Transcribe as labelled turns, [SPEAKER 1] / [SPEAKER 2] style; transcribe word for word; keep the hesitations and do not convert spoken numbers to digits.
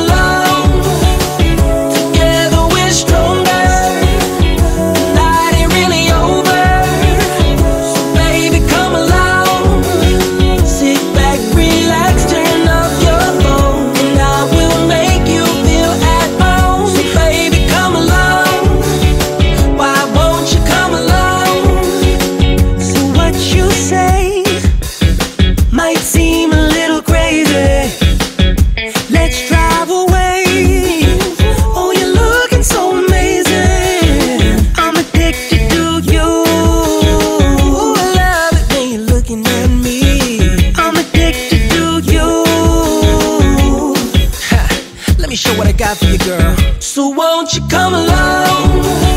[SPEAKER 1] along. Together we're stronger. The night ain't really over. So baby, come along. Sit back, relax, turn off your phone, and I will make you feel at home. So baby, come along. Why won't you come along? So what you say might seem a little crazy. Let's drive away. Oh, you're looking so amazing. I'm addicted to you. I love it when you're looking at me. I'm addicted to you. Ha, let me show what I got for you, girl. So won't you come along?